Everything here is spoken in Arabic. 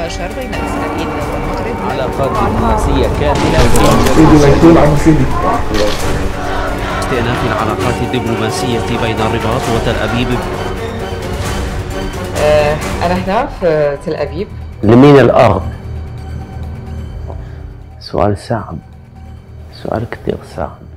2019 بين إسرائيل والمغرب علاقات دبلوماسية كاملة استئناف العلاقات الدبلوماسية بين الرباط وتل أبيب. أنا هنا في تل أبيب. لمين الأرض؟ سؤال صعب، سؤال كتير صعب.